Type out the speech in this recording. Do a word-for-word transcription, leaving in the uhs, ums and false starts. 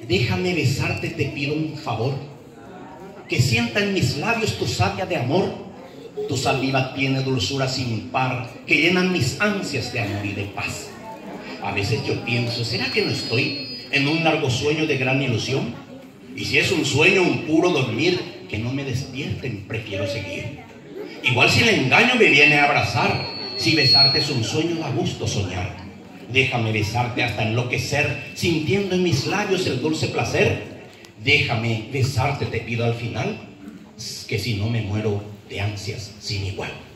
Déjame besarte, te pido un favor. Que sienta en mis labios tu savia de amor. Tu saliva tiene dulzura sin par, que llenan mis ansias de amor y de paz. A veces yo pienso, ¿será que no estoy en un largo sueño de gran ilusión? Y si es un sueño, un puro dormir, que no me despierten, prefiero seguir. Igual si el engaño me viene a abrazar, si besarte es un sueño, da gusto soñar. Déjame besarte hasta enloquecer, sintiendo en mis labios el dulce placer. Déjame besarte, te pido al final, que si no me muero de ansias sin igual.